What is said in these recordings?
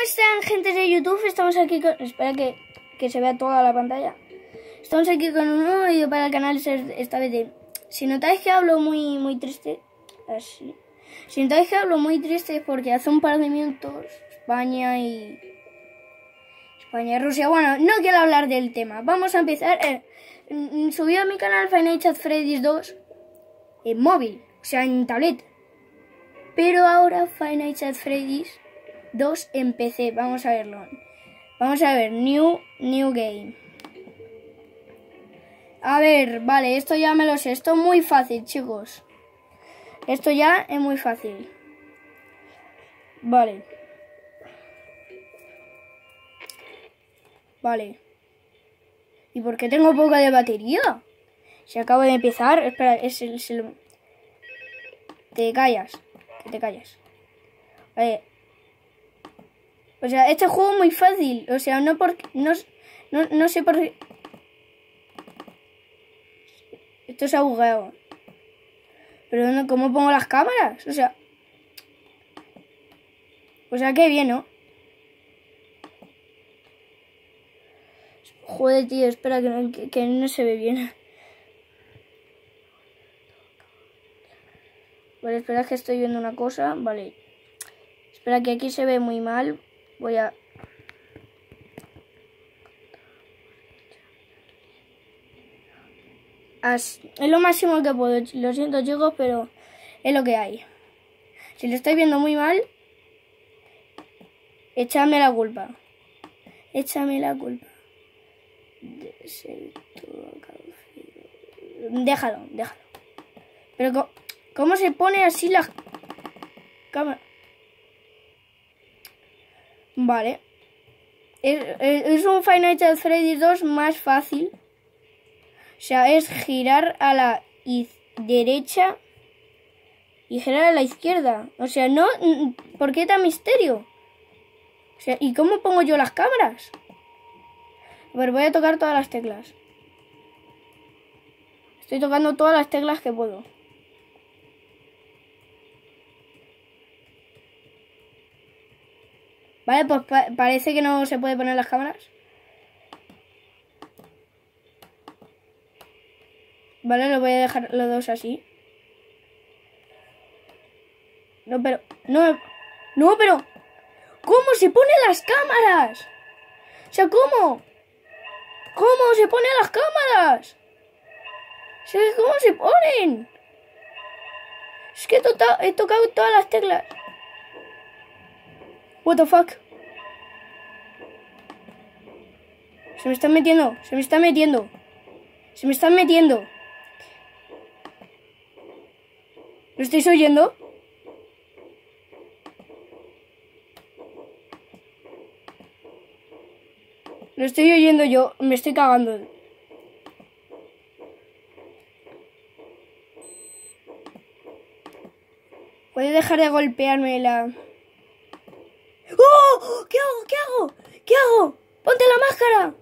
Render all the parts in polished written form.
están, gente de YouTube? Estamos aquí con... Espera que se vea toda la pantalla. Estamos aquí con un nuevo vídeo para el canal esta vez de... Si notáis que hablo muy triste... Así... Si notáis que hablo muy triste es porque hace un par de minutos España y Rusia... Bueno, no quiero hablar del tema. Vamos a empezar... subí a mi canal Five Nights at Freddy's 2 en móvil, o sea, en tableta. Pero ahora Five Nights at Freddy's 2 en PC. Vamos a verlo. Vamos a ver. New Game. A ver, vale, esto ya me lo sé. Esto es muy fácil, chicos. Esto ya es muy fácil. Vale. Vale. ¿Y por qué tengo poca de batería? Si acabo de empezar. Espera, es el... Te callas. Que te callas. Vale. O sea, este juego es muy fácil. O sea, no sé por qué. Esto se ha bugueado. Pero ¿cómo pongo las cámaras? O sea, qué bien, ¿no? Joder, tío, espera que no se ve bien. Vale, espera que estoy viendo una cosa. Vale. Espera que aquí se ve muy mal. Voy a... Es lo máximo que puedo. Lo siento, chicos, pero es lo que hay. Si lo estáis viendo muy mal, échame la culpa. Échame la culpa. Déjalo. Pero ¿cómo se pone así la cámara? Vale. Es un Five Nights at Freddy's 2 más fácil. O sea, es girar a la derecha y girar a la izquierda. O sea, no... ¿Por qué tan misterio? O sea, ¿y cómo pongo yo las cámaras? A ver, voy a tocar todas las teclas. Estoy tocando todas las teclas que puedo. Vale, pues parece que no se puede poner las cámaras. Vale, lo voy a dejar los dos así. No, pero... No, pero... ¿Cómo se ponen las cámaras? O sea, ¿cómo? ¿Cómo se ponen las cámaras? O sea, ¿cómo se ponen? Es que he tocado todas las teclas. What the fuck? Se me están metiendo. ¿Lo estáis oyendo? Lo estoy oyendo yo. Me estoy cagando. ¿Puede dejar de golpearme la... ¡Oh! ¿Qué hago? ¡Ponte la máscara!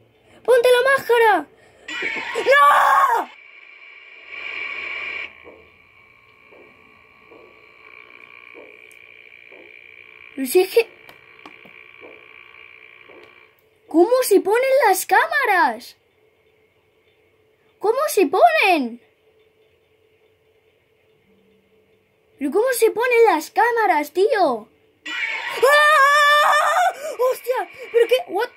¡No! Pero si es que... ¿Cómo se ponen las cámaras? ¿Cómo se ponen? ¿Pero cómo se ponen las cámaras, tío? ¡Ah! ¡Hostia! ¿Pero qué? ¿What?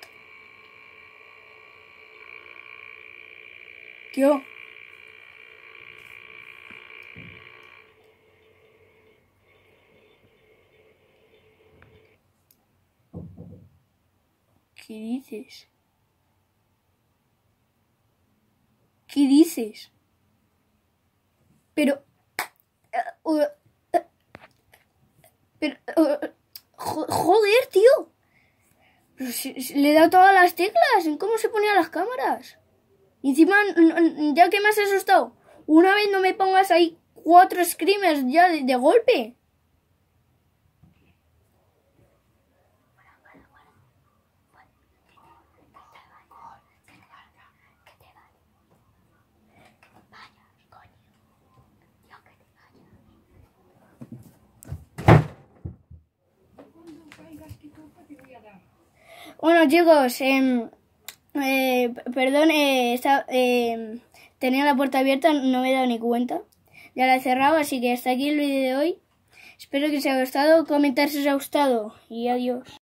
Tío. ¿Qué dices? Pero... joder, tío. Pero si le he dado todas las teclas. ¿En cómo se ponían las cámaras? Y encima, ya que me has asustado, una vez no me pongas ahí 4 screamers ya de golpe. Bueno, chicos, perdón, tenía la puerta abierta, no me he dado ni cuenta. Ya la he cerrado, así que hasta aquí el vídeo de hoy. Espero que os haya gustado, comentar si os ha gustado y adiós.